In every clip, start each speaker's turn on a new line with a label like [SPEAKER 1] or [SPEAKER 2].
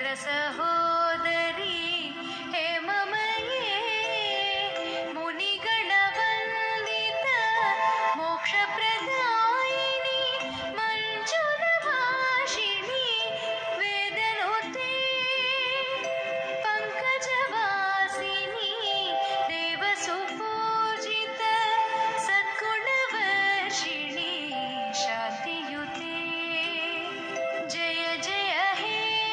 [SPEAKER 1] सहोदरी हेममये मुनिगणवन्दित मोक्षप्रदायिनी मञ्जुलभाषिणी वेदनुते पङ्कजवासिनी देवसुपूजित सद्गुणवर्षिणी शान्तियुते जय जय हे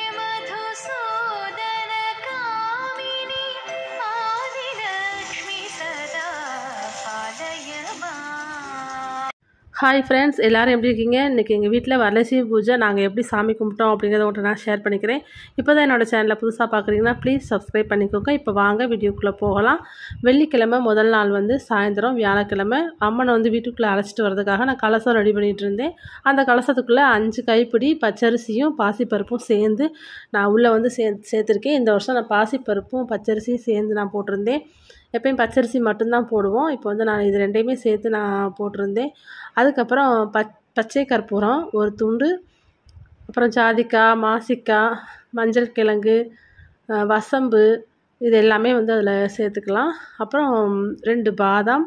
[SPEAKER 1] मधुसूदन कामिनी आदिलक्ष्मी सदा पालय माम्।
[SPEAKER 2] ஹாய் ஃப்ரெண்ட்ஸ், எல்லோரும் எப்படி இருக்கீங்க? இன்றைக்கி எங்கள் வீட்டில் வரலட்சுமி பூஜை நாங்கள் எப்படி சாமி கும்பிட்டோம் அப்படிங்கிறத உங்கள்கிட்ட நான் ஷேர் பண்ணிக்கிறேன். இப்போ தான் என்னோடய சேனலை புதுசாக பார்க்குறீங்கன்னா ப்ளீஸ் சப்ஸ்கிரைப் பண்ணிக்கோங்க. இப்போ வாங்க வீடியோக்குள்ளே போகலாம். வெள்ளிக்கிழமை முதல் நாள் வந்து சாயந்தரம், வியாழக்கிழமை அம்மனை வந்து வீட்டுக்குள்ளே அழைச்சிட்டு வரதுக்காக நான் கலசம் ரெடி பண்ணிகிட்டு இருந்தேன். அந்த கலசத்துக்குள்ளே 5 கைப்பிடி பச்சரிசியும் பாசிப்பருப்பும் சேர்ந்து நான் உள்ளே வந்து சேர்த்துருக்கேன். இந்த வருஷம் நான் பாசிப்பருப்பும் பச்சரிசியும் சேர்ந்து நான் போட்டிருந்தேன். எப்பயும் பச்சரிசி மட்டும்தான் போடுவோம். இப்போ வந்து நான் இது ரெண்டையுமே சேர்த்து நான் போட்டிருந்தேன். அதுக்கப்புறம் பச்சை கற்பூரம் ஒரு துண்டு, அப்புறம் ஜாதிக்காய், மாசிக்காய், மஞ்சள் கிழங்கு, வசம்பு, இது எல்லாமே வந்து அதில் சேர்த்துக்கலாம். அப்புறம் 2 பாதாம்,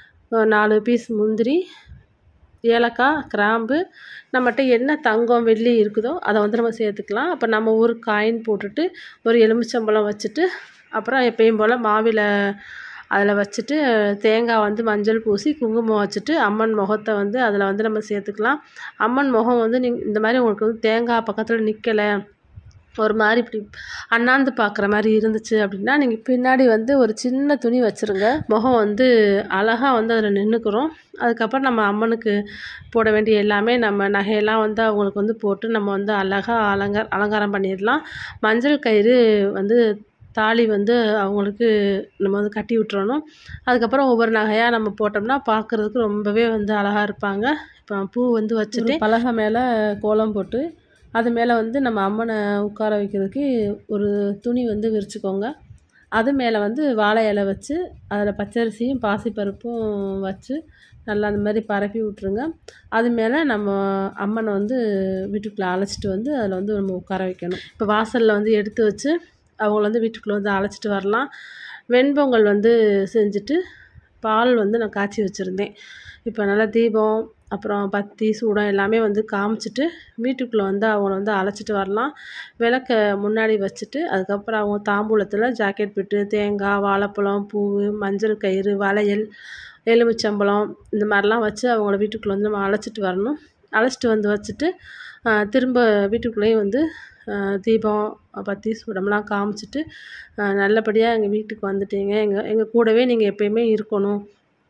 [SPEAKER 2] 4 பீஸ் முந்திரி, ஏலக்காய், கிராம்பு, நம்மகிட்ட என்ன தங்கம் வெள்ளி இருக்குதோ அதை வந்து நம்ம சேர்த்துக்கலாம். அப்போ நம்ம ஒரு காயின் போட்டுட்டு ஒரு எலுமிச்சம்பழம் வச்சுட்டு, அப்புறம் எப்பயும் போல் மாவில் அதில் வச்சுட்டு தேங்காய் வந்து மஞ்சள் பூசி குங்குமம் வச்சுட்டு அம்மன் முகத்தை வந்து அதில் வந்து நம்ம சேர்த்துக்கலாம். அம்மன் முகம் வந்து இந்த மாதிரி உங்களுக்கு வந்து தேங்காய் பக்கத்தில் நிற்கலை, ஒரு மாதிரி இப்படி அண்ணாந்து பார்க்குற மாதிரி இருந்துச்சு அப்படின்னா நீங்கள் பின்னாடி வந்து ஒரு சின்ன துணி வச்சுருங்க. முகம் வந்து அழகாக வந்து அதில் நின்றுக்கிறோம். அதுக்கப்புறம் நம்ம அம்மனுக்கு போட வேண்டிய எல்லாமே நம்ம நகையெல்லாம் வந்து அவங்களுக்கு வந்து போட்டு நம்ம வந்து அழகாக அலங்காரம் பண்ணிடலாம். மஞ்சள் கயிறு வந்து தாலி வந்து அவங்களுக்கு நம்ம வந்து கட்டி விட்டுறணும். அதுக்கப்புறம் ஒவ்வொரு நகையாக நம்ம போட்டோம்னா பார்க்குறதுக்கு ரொம்பவே வந்து அழகாக இருப்பாங்க. இப்போ பூ வந்து வச்சுட்டு பலகை மேலே கோலம் போட்டு அது மேலே வந்து நம்ம அம்மனை உட்கார வைக்கிறதுக்கு ஒரு துணி வந்து விரிச்சுக்கோங்க. அது மேலே வந்து வாழை இலை வச்சு அதில் பச்சரிசியும் பாசிப்பருப்பும் வச்சு நல்லா அந்த மாதிரி பரப்பி விட்ருங்க. அது மேலே நம்ம அம்மனை வந்து வீட்டுக்குள்ளே அழைச்சிட்டு வந்து அதில் வந்து நம்ம உட்கார வைக்கணும். இப்போ வாசலில் வந்து எடுத்து வச்சு அவங்கள வந்து வீட்டுக்குள்ளே வந்து அழைச்சிட்டு வரலாம். வெண்பொங்கல் வந்து செஞ்சுட்டு பால் வந்து நான் காய்ச்சி வச்சுருந்தேன். இப்போ நல்லா தீபம், அப்புறம் பத்தி சூடம் எல்லாமே வந்து காமிச்சிட்டு வீட்டுக்குள்ளே வந்து அவங்கள வந்து அழைச்சிட்டு வரலாம். விளக்க முன்னாடி வச்சுட்டு அதுக்கப்புறம் அவங்க தாம்பூலத்தில் ஜாக்கெட் பிட்டு, தேங்காய், வாழைப்பழம், பூ, மஞ்சள் கயிறு, வளையல், எலுமிச்சம்பழம் இந்த மாதிரிலாம் வச்சு அவங்கள வீட்டுக்குள்ளே வந்து நம்ம அழைச்சிட்டு வரணும். அழைச்சிட்டு வந்து வச்சுட்டு திரும்ப வீட்டுக்குள்ளேயும் வந்து தீபம், பத்தி சூடம்லாம் காமிச்சிட்டு நல்லபடியாக எங்கள் வீட்டுக்கு வந்துட்டீங்க, எங்கள் கூடவே நீங்கள் எப்பயுமே இருக்கணும்,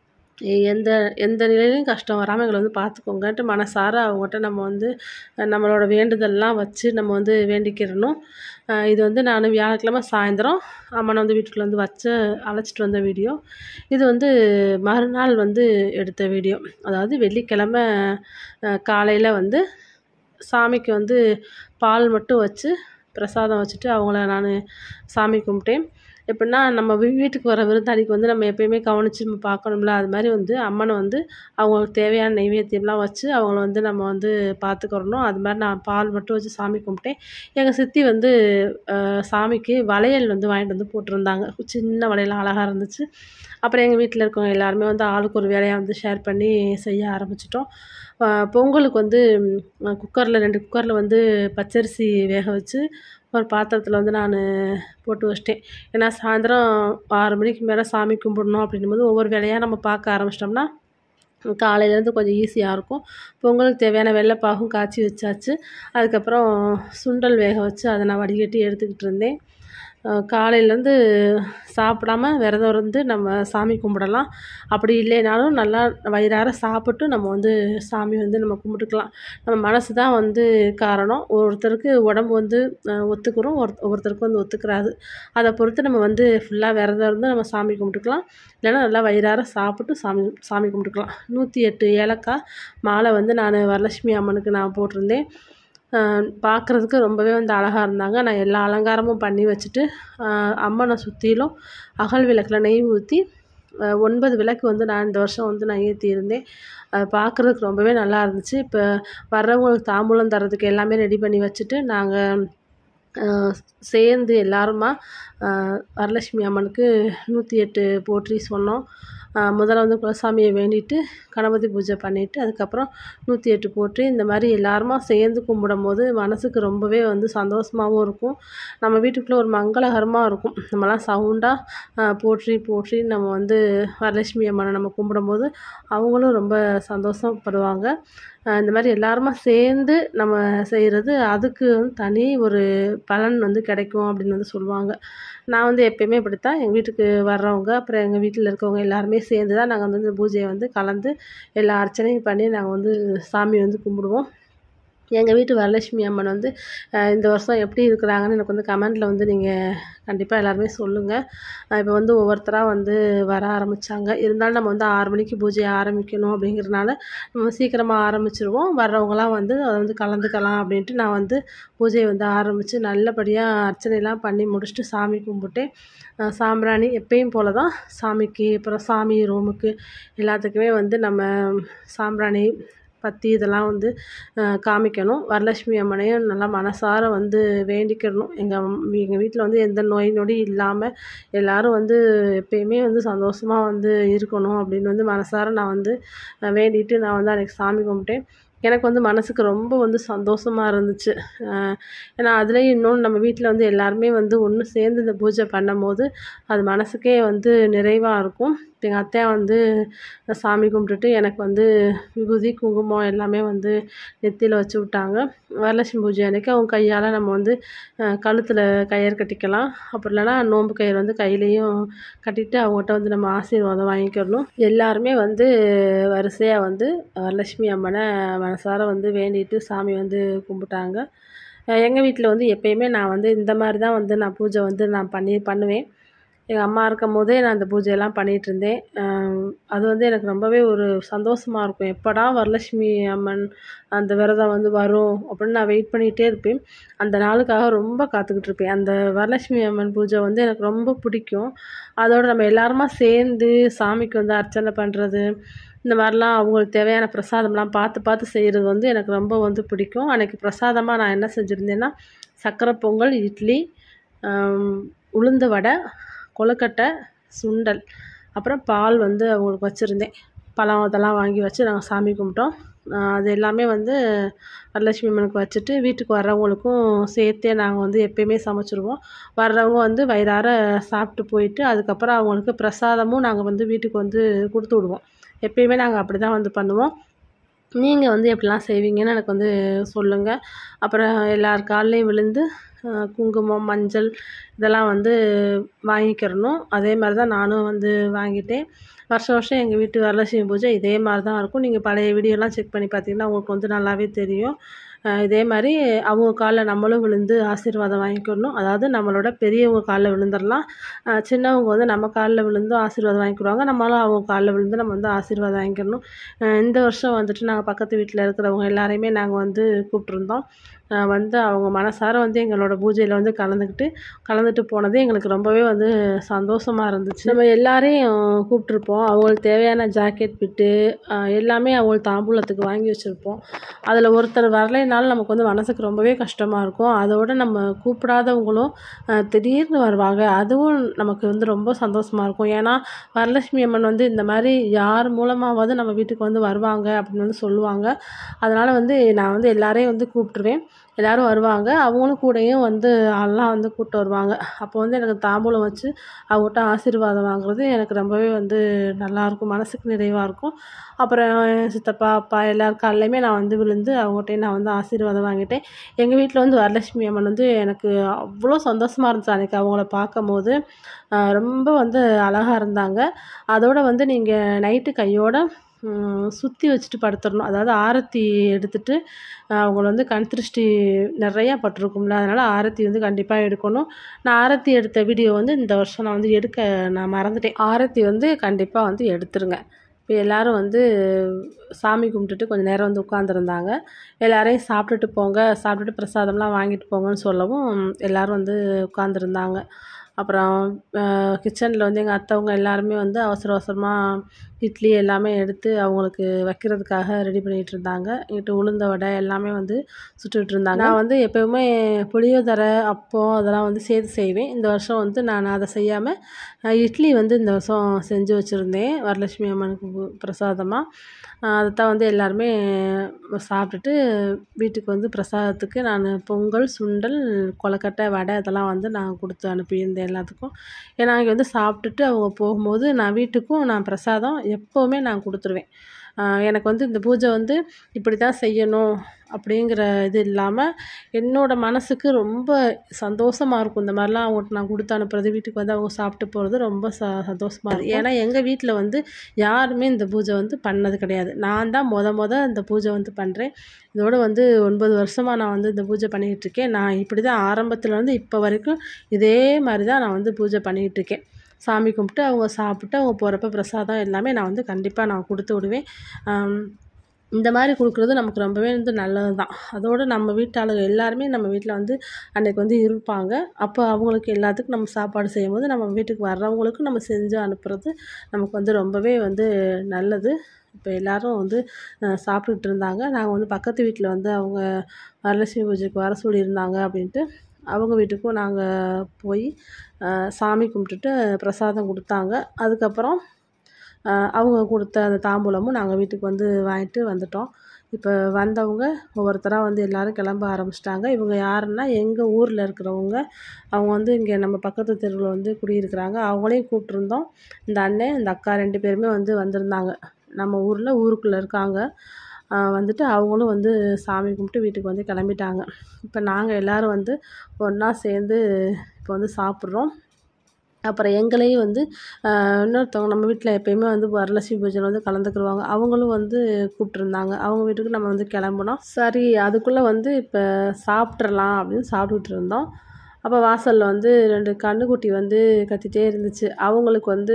[SPEAKER 2] எந்த நிலையிலையும் கஷ்டம் வராமல் எங்களை வந்து பார்த்துக்கோங்கன்ட்டு மனசார அவங்ககிட்ட நம்ம வந்து நம்மளோட வேண்டுதல்லாம் வச்சு நம்ம வந்து வேண்டிக்கிறணும். இது வந்து நான் வியாழக்கிழமை சாயந்தரம் அம்மனை வந்து வீட்டுக்குள்ளே வந்து வச்சு அழைச்சிட்டு வந்த வீடியோ. இது வந்து மறுநாள் வந்து எடுத்த வீடியோ. அதாவது வெள்ளிக்கிழமை காலையில் வந்து சாமிக்கு வந்து பால் மட்டும் வச்சு பிரசாதம் வச்சுட்டு அவங்கள நான் சாமி கும்பிட்டேன். எப்படின்னா நம்ம வீட்டுக்கு வர விருந்தாளிக்கு வந்து நம்ம எப்பயுமே கவனித்து நம்ம பார்க்கணும்ல, அது மாதிரி வந்து அம்மனை வந்து அவங்களுக்கு தேவையான நைவேத்தியம்லாம் வச்சு அவங்கள வந்து நம்ம வந்து பார்த்துக்கிறணும். அது மாதிரி நான் பால் மட்டும் வச்சு சாமி கும்பிட்டேன். எங்கள் சித்தி வந்து சாமிக்கு வளையல் வந்து வாங்கிட்டு வந்து போட்டிருந்தாங்க. சின்ன வளையல் அழகாக இருந்துச்சு. அப்புறம் எங்கள் வீட்டில் இருக்கவங்க எல்லாருமே வந்து ஆளுக்கு ஒரு வேலையாக வந்து ஷேர் பண்ணி செய்ய ஆரம்பிச்சிட்டோம். பொங்கலுக்கு வந்து குக்கரில் 2 குக்கரில் வந்து பச்சரிசி வேக வச்சு ஒரு பாத்திரத்தில் வந்து நான் போட்டு வச்சிட்டேன். ஏன்னா சாயந்தரம் 6 மணிக்கு மேலே சாமி கும்பிடணும் அப்படின்னும்போது ஒவ்வொரு வேலையாக நம்ம பார்க்க ஆரம்பிச்சிட்டோம்னா காலையிலேருந்து கொஞ்சம் ஈஸியாக இருக்கும். பொங்கலுக்கு தேவையான வெள்ளைப்பாகும் காய்ச்சி வச்சாச்சு. அதுக்கப்புறம் சுண்டல் வேக வச்சு அதை நான் வடிகட்டி எடுத்துக்கிட்டு இருந்தேன். காலையிலேருந்து சாப்பிடாம விரதம் இருந்து நம்ம சாமி கும்பிடலாம். அப்படி இல்லைனாலும் நல்லா வயிறார சாப்பிட்டு நம்ம வந்து சாமி வந்து நம்ம கும்பிட்டுக்கலாம். நம்ம மனசு தான் வந்து காரணம். ஒருத்தருக்கு உடம்பு வந்து ஒத்துக்கிறோம், ஒருத்தருக்கு வந்து ஒத்துக்கிறாது. அதை பொறுத்து நம்ம வந்து ஃபுல்லாக விரதம் இருந்து நம்ம சாமி கும்பிட்டுக்கலாம். இல்லைன்னா நல்லா வயிறார சாப்பிட்டு சாமி கும்பிட்டுக்கலாம். 108 ஏலக்காய் மாலை வந்து நான் வரலட்சுமி அம்மனுக்கு நான் போட்டிருந்தேன். பார்க்குறதுக்கு ரொம்பவே வந்து அழகாக இருந்தாங்க. நான் எல்லா அலங்காரமும் பண்ணி வச்சுட்டு அம்மனை சுற்றிலும் அகல் விளக்கில் நெய் ஊற்றி 9 விளக்கு வந்து நான் இந்த வருஷம் வந்து நான் ஏற்றியிருந்தேன். அது பார்க்குறதுக்கு ரொம்பவே நல்லா இருந்துச்சு. இப்போ வர்றவங்களுக்கு தாம்பூலம் தரதுக்கு எல்லாமே ரெடி பண்ணி வச்சுட்டு நாங்கள் சேர்ந்து எல்லாருமா வரலட்சுமி அம்மனுக்கு 108 போற்றி சொன்னோம். முதல்ல வந்து குலசாமியை வேண்டிட்டு கணபதி பூஜை பண்ணிவிட்டு அதுக்கப்புறம் 108 போற்றி இந்த மாதிரி எல்லாருமா சேர்ந்து கும்பிடும்போது மனசுக்கு ரொம்பவே வந்து சந்தோஷமாகவும் இருக்கும். நம்ம வீட்டுக்குள்ளே ஒரு மங்களகரமாக இருக்கும். நம்மலாம் சவுண்டாக போற்றி போற்றி நம்ம வந்து வரலட்சுமி அம்மனை நம்ம கும்பிடும்போது அவங்களும் ரொம்ப சந்தோஷப்படுவாங்க. இந்த மாதிரி எல்லாருமா சேர்ந்து நம்ம செய்கிறது அதுக்கு வந்து தனி ஒரு பலன் வந்து கிடைக்கும் அப்படின்னு வந்து சொல்லுவாங்க. நான் வந்து எப்பயுமே இப்படித்தான் எங்கள் வீட்டுக்கு வர்றவங்க அப்புறம் எங்கள் வீட்டில் இருக்கவங்க எல்லாருமே சேர்ந்து தான் நாங்கள் வந்து இந்த பூஜையை வந்து கலந்து எல்லா அர்ச்சனையும் பண்ணி நாங்கள் வந்து சாமி வந்து கும்பிடுவோம். எங்கள் வீட்டு வரலட்சுமி அம்மன் வந்து இந்த வருஷம் எப்படி இருக்கிறாங்கன்னு எனக்கு வந்து கமெண்ட்டில் வந்து நீங்கள் கண்டிப்பாக எல்லாருமே சொல்லுங்கள். இப்போ வந்து ஒவ்வொருத்தராக வந்து வர ஆரம்பித்தாங்க. இருந்தாலும் நம்ம வந்து 6 மணிக்கு பூஜையை ஆரம்பிக்கணும் அப்படிங்கிறதுனால நம்ம சீக்கிரமாக ஆரம்பிச்சிருவோம். வர்றவங்களாம் வந்து அதை வந்து கலந்துக்கலாம் அப்படின்ட்டு நான் வந்து பூஜையை வந்து ஆரம்பித்து நல்லபடியாக அர்ச்சனைலாம் பண்ணி முடிச்சுட்டு சாமி கும்பிட்டேன். சாம்பிராணி எப்பயும் போல தான் சாமிக்கு அப்புறம் சாமி ரூமுக்கு எல்லாத்துக்குமே வந்து நம்ம சாம்பிராணி பத்தி இதெல்லாம் வந்து காமிக்கணும். வரலட்சுமி அம்மனையும் நல்லா மனசார வந்து வேண்டிக்கிடணும். எங்கள் வீட்டில் வந்து எந்த நோய் நொடி இல்லாமல் எல்லோரும் வந்து எப்பயுமே வந்து சந்தோஷமாக வந்து இருக்கணும் அப்படின்னு வந்து மனசார நான் வந்து வேண்டிட்டு நான் வந்து அன்றைக்கி சாமி கும்பிட்டேன். எனக்கு வந்து மனசுக்கு ரொம்ப வந்து சந்தோஷமாக இருந்துச்சு. ஏன்னா அதுலேயும் இன்னொன்று நம்ம வீட்டில் வந்து எல்லாருமே வந்து ஒன்று சேர்ந்து இந்த பூஜை பண்ணும்போது அது மனசுக்கே வந்து நிறைவாக இருக்கும். எங்கள் அத்தையா வந்து சாமி கும்பிட்டுட்டு எனக்கு வந்து விபூதி குங்குமம் எல்லாமே வந்து நெத்தியில் வச்சு விட்டாங்க. வரலட்சுமி பூஜை அன்றைக்கி அவங்க கையால் நம்ம வந்து கழுத்தில் கயிறு கட்டிக்கலாம். அப்படி இல்லைன்னா நோன்பு கயிறு வந்து கையிலையும் கட்டிட்டு அவங்ககிட்ட வந்து நம்ம ஆசீர்வாதம் வாங்கிக்கிடணும். எல்லாருமே வந்து வரிசையாக வந்து வரலட்சுமி அம்மனை மனசார வந்து வேண்டிட்டு சாமி வந்து கும்பிட்டாங்க. எங்கள் வீட்டில் வந்து எப்பயுமே நான் வந்து இந்த மாதிரி தான் வந்து நான் பூஜை வந்து நான் பண்ணுவேன். எங்கள் அம்மா இருக்கும்போதே நான் இந்த பூஜையெல்லாம் பண்ணிகிட்ருந்தேன். அது வந்து எனக்கு ரொம்பவே ஒரு சந்தோஷமாக இருக்கும். எப்படா வரலட்சுமி அம்மன் அந்த விரதம் வந்து வரும் அப்படின்னு நான் வெயிட் பண்ணிகிட்டே இருப்பேன். அந்த நாளுக்காக ரொம்ப காத்துக்கிட்டு இருப்பேன். அந்த வரலட்சுமி அம்மன் பூஜை வந்து எனக்கு ரொம்ப பிடிக்கும். அதோடு நம்ம எல்லாருமா சேர்ந்து சாமிக்கு வந்து அர்ச்சனை பண்ணுறது இந்த மாதிரிலாம் அவங்களுக்கு தேவையான பிரசாதம்லாம் பார்த்து செய்கிறது வந்து எனக்கு ரொம்ப வந்து பிடிக்கும். அன்றைக்கி பிரசாதமாக நான் என்ன செஞ்சுருந்தேன்னா சர்க்கரை பொங்கல், இட்லி, உளுந்து வடை, கொழுக்கட்டை, சுண்டல் அப்புறம் பால் வந்து அவங்களுக்கு வச்சுருந்தேன். பழம் அதெல்லாம் வாங்கி வச்சு நாங்கள் சாமி கும்பிட்டோம். அது எல்லாமே வந்து வரலட்சுமி அம்மனுக்கு வச்சுட்டு வீட்டுக்கு வர்றவங்களுக்கும் சேர்த்தே நாங்கள் வந்து எப்பயுமே சமைச்சிருவோம். வர்றவங்க வந்து வயிறார சாப்பிட்டு போயிட்டு அதுக்கப்புறம் அவங்களுக்கு பிரசாதமும் நாங்கள் வந்து வீட்டுக்கு வந்து கொடுத்து விடுவோம். எப்பயுமே நாங்கள் அப்படி தான் வந்து பண்ணுவோம். நீங்கள் வந்து எப்படிலாம் செய்வீங்கன்னு எனக்கு வந்து சொல்லுங்கள். அப்புறம் எல்லார் கால்லையும் விழுந்து குங்குமம், மஞ்சள் இதெல்லாம் வந்து வாங்கிக்கிறணும். அதே மாதிரி தான் நானும் வந்து வாங்கிட்டேன். வருஷம் எங்கள் வீட்டு வரலட்சுமி பூஜை இதே மாதிரி தான் இருக்கும். நீங்கள் பழைய வீடியோலாம் செக் பண்ணி பார்த்தீங்கன்னா உங்களுக்கு வந்து நல்லாவே தெரியும். இதே மாதிரி அவங்க காலில் நம்மளும் விழுந்து ஆசீர்வாதம் வாங்கிக்கணும். அதாவது நம்மளோட பெரியவங்க காலில் விழுந்துடலாம். சின்னவங்க வந்து நம்ம காலில் விழுந்து ஆசீர்வாதம் வாங்கிக்கிடுவாங்க. நம்மளும் அவங்க காலில் விழுந்து நம்ம வந்து ஆசீர்வாதம் வாங்கிக்கணும். இந்த வருஷம் வந்துட்டு நாங்கள் பக்கத்து வீட்டில் இருக்கிறவங்க எல்லாரையுமே நாங்கள் வந்து கூப்பிட்ருந்தோம். வந்து அவங்க மனசார வந்து எங்களோட பூஜையில் வந்து கலந்துட்டு போனது எங்களுக்கு ரொம்பவே வந்து சந்தோஷமாக இருந்துச்சு. நம்ம எல்லாரையும் கூப்பிட்ருப்போம். அவங்களுக்கு தேவையான ஜாக்கெட் பிட்டு எல்லாமே அவங்களுக்கு தாம்பூலத்துக்கு வாங்கி வச்சுருப்போம். அதில் ஒருத்தர் வரலைனாலும் நமக்கு வந்து மனசுக்கு ரொம்பவே கஷ்டமாக இருக்கும். அதோடு நம்ம கூப்பிடாதவங்களும் திடீர்னு வருவாங்க. அதுவும் நமக்கு வந்து ரொம்ப சந்தோஷமாக இருக்கும். ஏன்னா வரலட்சுமி அம்மன் வந்து இந்த மாதிரி யார் மூலமாவது நம்ம வீட்டுக்கு வந்து வருவாங்க அப்படின்னு வந்து சொல்லுவாங்க. அதனால் வந்து நான் வந்து எல்லாரையும் வந்து கூப்பிட்ருவேன். எல்லோரும் வருவாங்க. அவங்களும் கூடயும் வந்து ஆள்லாம் வந்து கூப்பிட்டு வருவாங்க. அப்போ வந்து எனக்கு தாம்பூலம் வச்சு அவங்ககிட்ட ஆசீர்வாதம் வாங்குறது எனக்கு ரொம்பவே வந்து நல்லாயிருக்கும். மனசுக்கு நிறைவாக இருக்கும். அப்புறம் சித்தப்பா, அப்பா எல்லார் கால்லையுமே நான் வந்து விழுந்து அவங்ககிட்டயும் நான் வந்து ஆசீர்வாதம் வாங்கிட்டேன். எங்கள் வீட்டில் வந்து வரலட்சுமி அம்மன் வந்து எனக்கு அவ்வளோ சந்தோஷமாக இருந்துச்சு அன்றைக்கி அவங்கள பார்க்கும்போது. ரொம்ப வந்து அழகாக இருந்தாங்க. அதோடு வந்து நீங்கள் நைட்டு கையோட சுற்றி வச்சுட்டு படுத்துடணும். அதாவது ஆரத்தி எடுத்துகிட்டு அவங்கள வந்து கண் திருஷ்டி நிறையா பட்டிருக்கும்ல, அதனால் ஆரத்தி வந்து கண்டிப்பாக எடுக்கணும். நான் ஆரத்தி எடுத்த வீடியோ வந்து இந்த வருஷம் நான் வந்து எடுக்க மறந்துட்டேன். ஆரத்தி வந்து கண்டிப்பாக வந்து எடுத்துருங்க. இப்போ எல்லோரும் வந்து சாமி கும்பிட்டுட்டு கொஞ்சம் நேரம் வந்து உட்காந்துருந்தாங்க. எல்லோரையும் சாப்பிட்டுட்டு பிரசாதம்லாம் வாங்கிட்டு போங்கன்னு சொல்லவும் எல்லோரும் வந்து உட்காந்துருந்தாங்க. அப்புறம் கிச்சனில் வந்து எங்கள் அத்தைவங்க எல்லாருமே வந்து அவசரமாக இட்லி எல்லாமே எடுத்து அவங்களுக்கு வைக்கிறதுக்காக ரெடி பண்ணிகிட்டு இருந்தாங்க. என்கிட்ட உளுந்த வடை எல்லாமே வந்து சுட்டுட்டு இருந்தாங்க. நான் வந்து எப்போவுமே புளியோதரை அப்பம் அதெல்லாம் வந்து சேர்த்து செய்வேன். இந்த வருஷம் வந்து நான் அதை செய்யாமல் இட்லி வந்து இந்த வருஷம் செஞ்சு வச்சுருந்தேன் வரலட்சுமி அம்மனுக்கு பிரசாதமாக. அதைத்தான் வந்து எல்லாருமே சாப்பிட்டுட்டு வீட்டுக்கு வந்து பிரசாதத்துக்கு நான் பொங்கல், சுண்டல், கொழுக்கட்டை, வடை அதெல்லாம் வந்து நான் கொடுத்து அனுப்பியிருந்தேன் எல்லாத்துக்கும். ஏன்னா இங்கே வந்து சாப்பிட்டுட்டு அவங்க போகும்போது நான் வீட்டுக்கும் நான் பிரசாதம் எப்போவுமே நான் கொடுத்துருவேன். எனக்கு வந்து இந்த பூஜை வந்து இப்படி தான் செய்யணும் அப்படிங்கிற இது இல்லாமல் என்னோடய மனசுக்கு ரொம்ப சந்தோஷமாக இருக்கும். இந்த மாதிரிலாம் அவங்கள்ட்ட நான் கொடுத்து அனுப்புறது, வீட்டுக்கு வந்து அவங்க சாப்பிட்டு போகிறது ரொம்ப சந்தோஷமாக இருக்கும். ஏன்னா எங்கள் வீட்டில் வந்து யாருமே இந்த பூஜை வந்து பண்ணது கிடையாது. நான் தான் இந்த பூஜை வந்து பண்ணுறேன். இதோட வந்து 9 வருஷமாக நான் வந்து இந்த பூஜை பண்ணிக்கிட்டுருக்கேன். நான் இப்படி தான் ஆரம்பத்துலேருந்து இப்போ வரைக்கும் இதே மாதிரி தான் நான் வந்து பூஜை பண்ணிக்கிட்டுருக்கேன். சாமி கும்பிட்டு அவங்க சாப்பிட்டு அவங்க போகிறப்ப பிரசாதம் எல்லாமே நான் வந்து கண்டிப்பாக நான் கொடுத்து விடுவேன். இந்த மாதிரி கொடுக்குறது நமக்கு ரொம்பவே வந்து நல்லது தான். அதோடு நம்ம வீட்டாளுங்க எல்லாருமே நம்ம வீட்டில் வந்து அன்றைக்கி வந்து இருப்பாங்க. அப்போ அவங்களுக்கு எல்லாத்துக்கும் நம்ம சாப்பாடு செய்யும்போது நம்ம வீட்டுக்கு வர்றவங்களுக்கும் நம்ம செஞ்சு அனுப்புறது நமக்கு வந்து ரொம்பவே வந்து நல்லது. இப்போ எல்லோரும் வந்து சாப்பிட்டுட்டு இருந்தாங்க. நாங்கள் வந்து பக்கத்து வீட்டில் வந்து அவங்க வரலட்சுமி பூஜைக்கு வர சொல்லியிருந்தாங்க அப்படின்ட்டு அவங்க வீட்டுக்கும் நாங்கள் போய் சாமி கும்பிட்டுட்டு பிரசாதம் கொடுத்தாங்க. அதுக்கப்புறம் அவங்க கொடுத்த அந்த தாம்பூலமும் நாங்கள் வீட்டுக்கு வந்து வாங்கிட்டு வந்துட்டோம். இப்போ வந்தவங்க ஒவ்வொருத்தராக வந்து எல்லோரும் கிளம்ப ஆரம்பிச்சிட்டாங்க. இவங்க யாருன்னா எங்கள் ஊரில் இருக்கிறவங்க. அவங்க வந்து இங்கே நம்ம பக்கத்து தெருவில் வந்து குடியிருக்கிறாங்க. அவங்களையும் கூப்பிட்ருந்தோம். இந்த அண்ணன் இந்த அக்கா 2 பேருமே வந்து வந்திருந்தாங்க. நம்ம ஊருக்குள்ளே இருக்காங்க. வந்துட்டு அவங்களும் வந்து சாமி கும்பிட்டு வீட்டுக்கு வந்து கிளம்பிட்டாங்க. இப்போ நாங்கள் எல்லோரும் வந்து ஒன்றா சேர்ந்து இப்போ வந்து சாப்பிட்றோம். அப்புறம் எங்களையும் வந்து இன்னொருத்தவங்க நம்ம வீட்டில் எப்போயுமே வந்து வரலட்சுமி பூஜையில் வந்து கலந்துக்கிடுவாங்க. அவங்களும் வந்து கூப்பிட்ருந்தாங்க. அவங்க வீட்டுக்கு நம்ம வந்து கிளம்புனோம். சரி அதுக்குள்ளே வந்து இப்போ சாப்பிட்றலாம் அப்படின்னு சாப்பிட்டுட்டு இருந்தோம். அப்போ வாசலில் வந்து 2 கன்றுக்குட்டி வந்து கத்திகிட்டே இருந்துச்சு. அவங்களுக்கு வந்து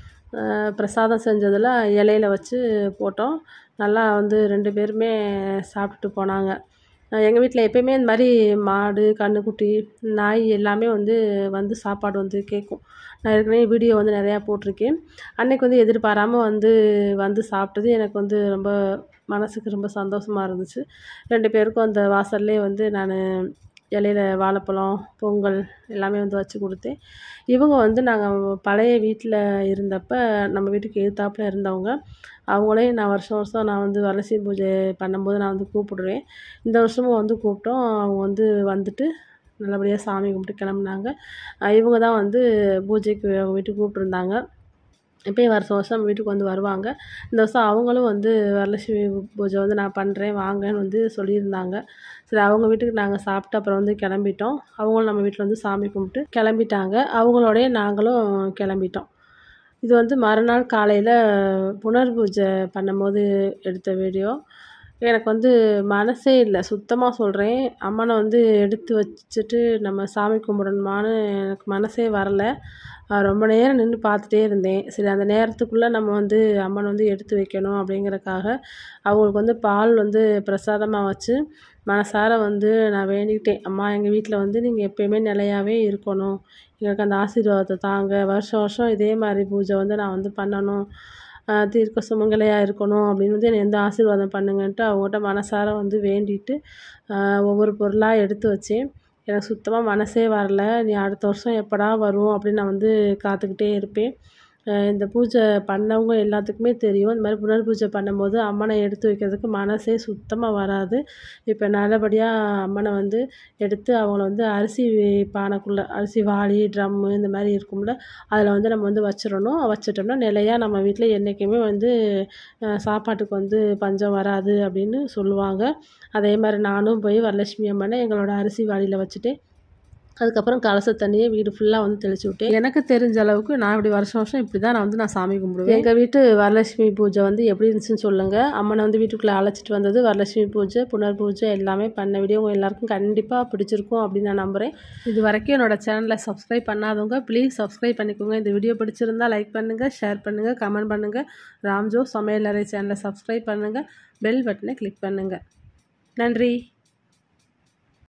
[SPEAKER 2] பிரசாதம் செஞ்சதில் இலையில வச்சு போட்டோம். நல்லா வந்து 2 பேருமே சாப்பிட்டுட்டு போனாங்க. எங்கள் வீட்டில் எப்போயுமே இந்த மாதிரி மாடு, கன்றுக்குட்டி, நாய் எல்லாமே வந்து சாப்பாடு வந்து கேட்கும். நான் ஏற்கனவே வீடியோ வந்து நிறையா போட்டிருக்கேன். அன்றைக்கி வந்து எதிர்பாராமல் வந்து சாப்பிட்டது எனக்கு வந்து ரொம்ப மனதுக்கு ரொம்ப சந்தோஷமாக இருந்துச்சு. 2 பேருக்கும் அந்த வாசல்லே வந்து நான் இலையில வாழைப்பழம், பொங்கல் எல்லாமே வந்து வச்சு கொடுத்தேன். இவங்க வந்து நாங்கள் பழைய வீட்டில் இருந்தப்போ நம்ம வீட்டுக்கு எதிர்த்தாப்புல இருந்தவங்க. அவங்களையும் நான் வருஷம் நான் வந்து வரலட்சுமி பூஜை பண்ணும்போது நான் வந்து கூப்பிடுவேன். இந்த வருஷமும் வந்து கூப்பிட்டோம். அவங்க வந்துட்டு நல்லபடியாக சாமி கும்பிட்டு கிளம்புனாங்க. இவங்க தான் வந்து பூஜைக்கு அவங்க வீட்டுக்கு கூப்பிட்ருந்தாங்க. எப்பயும் வருஷம் வீட்டுக்கு வந்து வருவாங்க. இந்த வருஷம் அவங்களும் வந்து வரலட்சுமி பூஜை வந்து நான் பண்ணுறேன் வாங்கன்னு வந்து சொல்லியிருந்தாங்க. சரி அவங்க வீட்டுக்கு நாங்கள் சாப்பிட்டு அப்புறம் வந்து கிளம்பிட்டோம். அவங்களும் நம்ம வீட்டில் வந்து சாமி கும்பிட்டு கிளம்பிட்டாங்க. அவங்களோடய நாங்களும் கிளம்பிட்டோம். இது வந்து மறுநாள் காலையில் புனர் பூஜை பண்ணும்போது எடுத்த வீடியோ. எனக்கு வந்து மனசே இல்லை, சுத்தமாக சொல்கிறேன். அம்மனை வந்து எடுத்து வச்சுட்டு நம்ம சாமி கும்பிடணுமான்னு எனக்கு மனசே வரல. ரொம்ப நேரம் நின்று பார்த்துட்டே இருந்தேன். சரி அந்த நேரத்துக்குள்ளே நம்ம வந்து அம்மனை வந்து எடுத்து வைக்கணும் அப்படிங்கிறக்காக அவங்களுக்கு வந்து பால் வந்து பிரசாதமாக வச்சு மனசார வந்து நான் வேண்டிக்கிட்டேன். அம்மா எங்கள் வீட்டில் வந்து நீங்கள் எப்போயுமே நிலையாகவே இருக்கணும், எங்களுக்கு அந்த ஆசீர்வாதத்தை தாங்க, வருஷம் இதே மாதிரி பூஜை வந்து நான் வந்து பண்ணணும், தீர்க்க சுமங்கலியாக இருக்கணும் அப்படின்னு வந்து என்னை எந்த ஆசீர்வாதம் பண்ணுங்கன்ட்டு அவங்ககிட்ட மனசார வந்து வேண்டிட்டு ஒவ்வொரு பொருளாக எடுத்து வச்சேன். எனக்கு சுத்தமாக மனசே வரல. நீ அடுத்த வருஷம் எப்படா வரும் அப்படின்னு நான் வந்து காத்துக்கிட்டே இருப்பேன். இந்த பூஜை பண்ணவங்க எல்லாத்துக்குமே தெரியும். இந்த மாதிரி புனர் பூஜை பண்ணும்போது அம்மனை எடுத்து வைக்கிறதுக்கு மனசே சுத்தமாக வராது. இப்போ நல்லபடியாக அம்மனை வந்து எடுத்து அவங்கள வந்து அரிசி பானைக்குள்ளே, அரிசி வாளி, ட்ரம்மு இந்த மாதிரி இருக்கும்ல, அதில் வந்து நம்ம வந்து வச்சிட்டோம்னா நிலையாக நம்ம வீட்டில் என்றைக்குமே வந்து சாப்பாட்டுக்கு வந்து பஞ்சம் வராது அப்படின்னு சொல்லுவாங்க. அதே மாதிரி நானும் போய் வரலட்சுமி அம்மனை எங்களோட அரிசி வாளியில் வச்சுட்டேன். அதுக்கப்புறம் கலச தண்ணியை வீடு ஃபுல்லாக வந்து தெளிச்சு விட்டேன். எனக்கு தெரிஞ்ச அளவுக்கு நான் இப்படி வருஷம் இப்படி தான் நான் சாமி கும்பிடுவேன். எங்கள் வீட்டு வரலட்சுமி பூஜை வந்து எப்படி இருந்துச்சுன்னு சொல்லுங்கள். அம்மனை வந்து வீட்டுக்குள்ளே அழைச்சிட்டு வந்தது, வரலட்சுமி பூஜை, புனர் பூஜை எல்லாமே பண்ண வீடியோ உங்கள் எல்லாருக்கும் கண்டிப்பாக பிடிச்சிருக்கும் அப்படின்னு நான் நம்புகிறேன். இது வரைக்கும் என்னோடய சேனலை சப்ஸ்கிரைப் பண்ணாதவங்க ப்ளீஸ் சப்ஸ்கிரைப் பண்ணிக்கோங்க. இந்த வீடியோ பிடிச்சிருந்தால் லைக் பண்ணுங்கள், ஷேர் பண்ணுங்கள், கமெண்ட் பண்ணுங்கள். ராம்ஜோ சமையலறை சேனலை சப்ஸ்கிரைப் பண்ணுங்கள், பெல் பட்டனை கிளிக் பண்ணுங்கள். நன்றி.